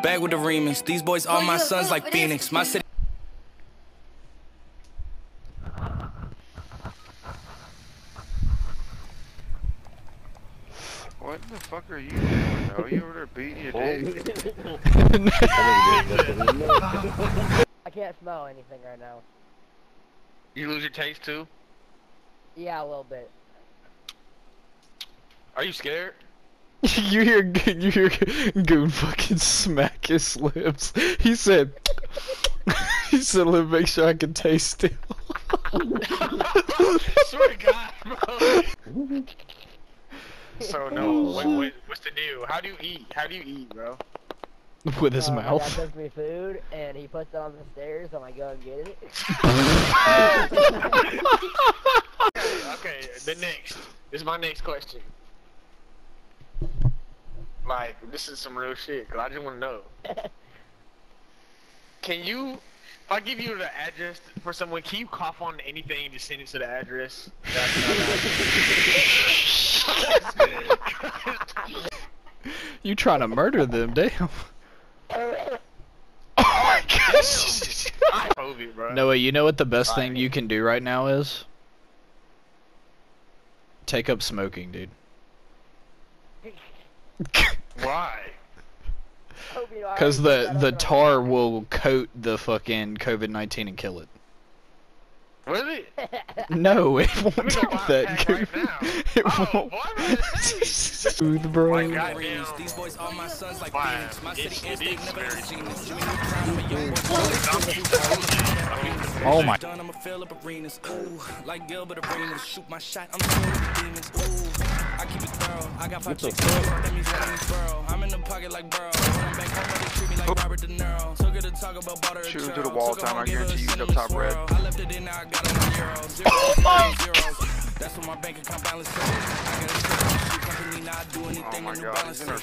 Back with the remix. These boys are my sons like Phoenix. My city. What the fuck are you doing, bro? You over there beating your dick? I can't smell anything right now. You lose your taste too? Yeah, a little bit. Are you scared? you hear Goon fucking smack his lips. He said, let me make sure I can taste it. Swear to God, bro. So no, what's the deal? How do you eat? How do you eat, bro? With his My mouth. dad cooks me food, and he puts it on the stairs, so I go and get it. Okay, this is my next question. Like, this is some real shit, cause I just want to know. Can you, if I give you the address for someone, can you cough on anything and just send it to the address? You trying to murder them, damn. Oh my gosh! COVID, bro. Noah, you know what the best thing you can do right now is? Take up smoking, dude. Why? Because the tar will coat the fucking COVID-19 and kill it. Really? No, it won't do that. Right It won't. Smooth, bro. These boys are my sons like Phoenix. My city instinct never genius. Oh my. I'ma fill up arenas. Ooh, like Gilbert Arenas. Shoot my shot. I'm filled with demons. Ooh, I keep it thorough. I got 5 chicks. That means let me burrow. I'm in the pocket like Burrow. When I'm back home, they treat me like Robert De Niro. Took her to talk about butter. Shoot him to the wall time. I guarantee you up top red. I left it in. Now I got it on zeros. Zeros. That's what my bank account balance is. I got a shoe company. Now I do anything in New Balance. I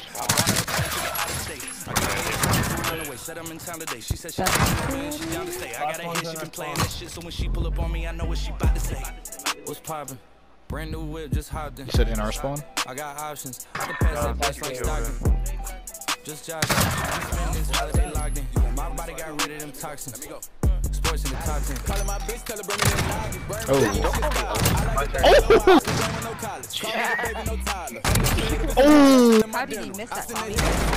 got a said I'm in town today. She said she's down to stay. I got a hit, she been playing that shit, so when she pull up on me, I know what she about to say. What's poppin'? Brand new whip, just hopped in. You said in our spawn? I got options. I can pass that bitch like Stockton. Just josh. I'm spending this holiday locked in. My body got rid of them toxins. Sports in the top 10. Calling my bitch, tell her bring me that Oh. Oh. How did you miss that, Tommy?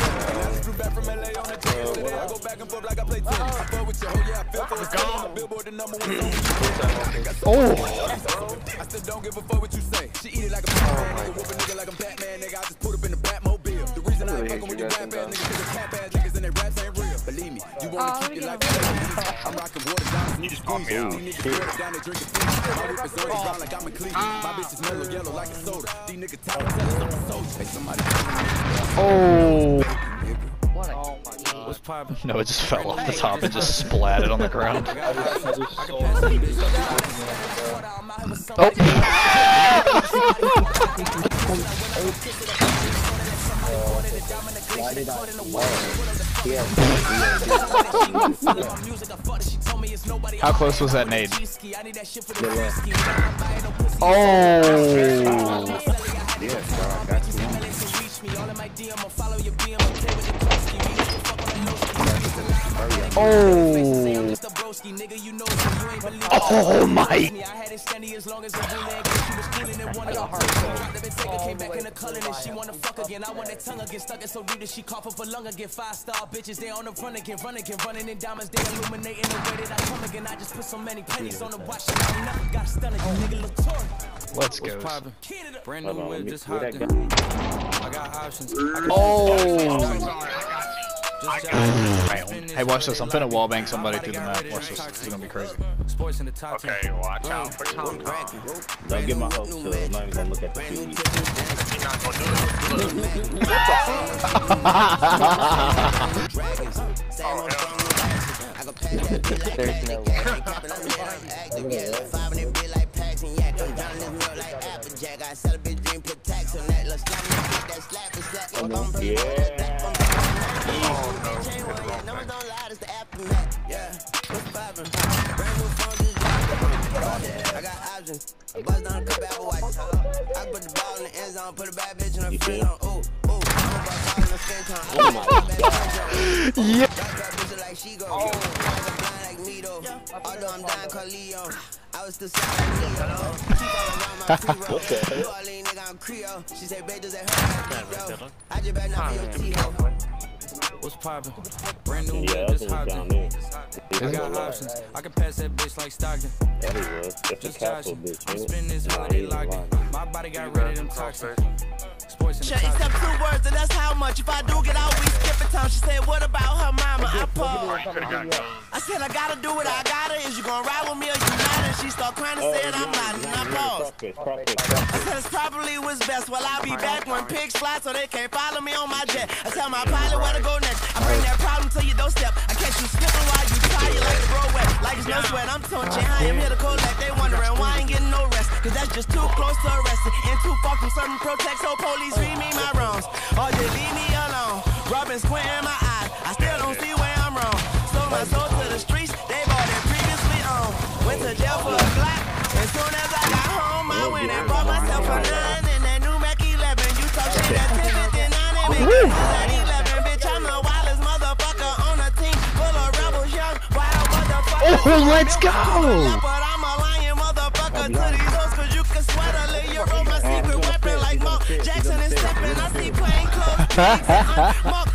Oh. I still don't give a fuck what you say. She eat it like a nigga, whoop a nigga like I'm Batman, nigga. I just put up in the Batmobile. The reason I ain't fucking with you rap ass niggas is the cap ass niggas and they raps ain't real. Believe me, you wanna keep it like that. I'm rocking water down, you just squeeze. These niggas down, they drinking food. My whip is always brown like I'm in Cleveland. My bitch is mellow yellow like a soda. These niggas tell us I'm a soldier. Hey, somebody. Oh. What's poppin'? No, it just fell off the top and just splatted on the ground. Oh. How close was that nade? Oh. Oh. Oh my. Came back in the color and she wanna fuck again. I want that tongue again, stuck it so deep that she cough up a lung again. 5-star bitches, they on the run again, running in diamonds, they illuminating the way that I come again. I just put so many pennies on the watch and I never got stunned. You nigga look torn. Let's go. Brand new whip, just hopped in. I got options. Oh. Hey, watch this. I'm finna wallbang somebody through the map. Watch this. This is gonna be crazy. Okay, watch out for Tom. Don't get my hopes to it. I'm not even gonna look at the TV. You're not gonna do it. There's no way. I got options. I bust down a couple Apple Watches. I put the ball in the end zone, put a bad bitch in her friend zone. Ooh, ooh. I'm about to in the same time. Oh my God. Yeah. Although I'm dying, Carleo. I was still She said, babe, does it hurt? I just better not be your What's poppin'? Brand new whip, just hopped in. I got options. I can pass that bitch like Stockton. Just joshing. I'm spinning this hole, they locked in. My body got rid of them toxins. Shut up 2 words, and that's how much. If I do get out, we skip a time. She said, what about her mama? I paused. I said, I gotta do what I gotta. Is you gonna ride with me or you not? And she start crying and said, I'm not. And I paused. I said, it's probably what's best. Well, I'll be back when pigs fly so they can't follow me on my jet. I tell my pilot where to go next. I bring that problem to your doorstep. I catch you slipping while you tired like the road wet. Like it's no sweat, I'm touching. I am here to collect. They wondering why I ain't getting no rest. Cause that's just too close to arresting. And too far from certain protect, so police read me my wrongs. Or just leave me alone. Rubbing square in my eyes. I still don't see where I'm wrong. Sold my soul to the streets. They bought it previously on. Went to jail for a Glock. As soon as I got home, I went and bought myself a 9 in that new Mac 11. You talk shit at 10:59 and make it at 11. Bitch, I'm the wildest motherfucker on a team full of rebels, young wild motherfuckers. Oh, let's go. But I'm a lying motherfucker to these hoes, cause you can sweat a lay your own. My secret weapon like Mark Jackson is stepping. I see plain clothes. Mark